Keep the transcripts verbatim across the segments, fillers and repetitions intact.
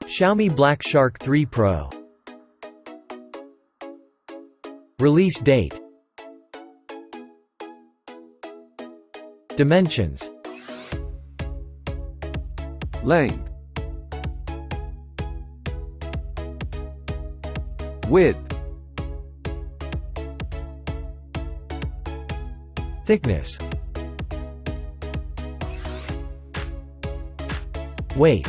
Xiaomi Black Shark three Pro. Release date. Dimensions. Length. Width. Thickness. Weight.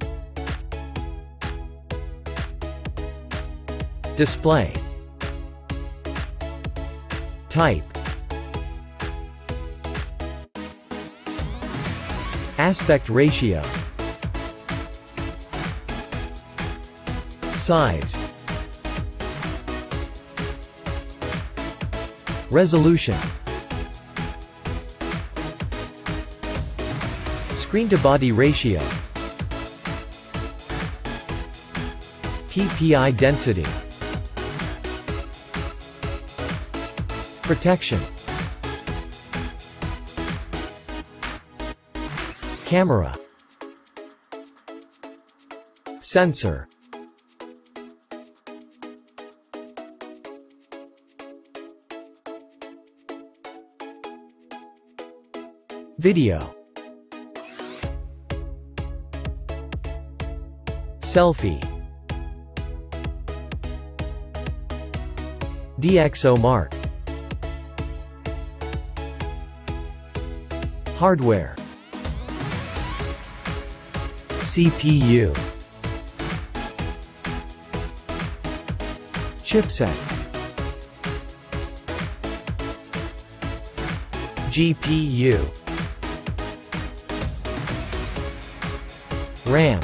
Display. Type. Aspect ratio. Size. Resolution. Screen-to-body ratio. P P I density. Protection. Camera. Sensor. Video. Selfie. D X O mark. Hardware. C P U. Chipset. G P U. RAM.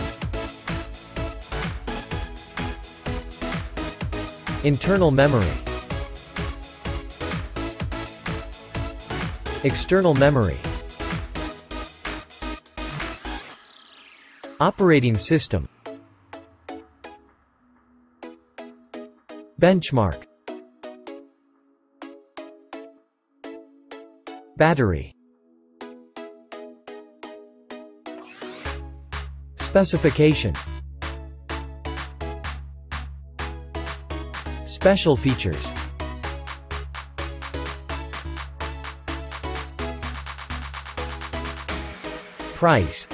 Internal memory. External memory. Operating system. Benchmark. Battery. Specification. Special features. Price.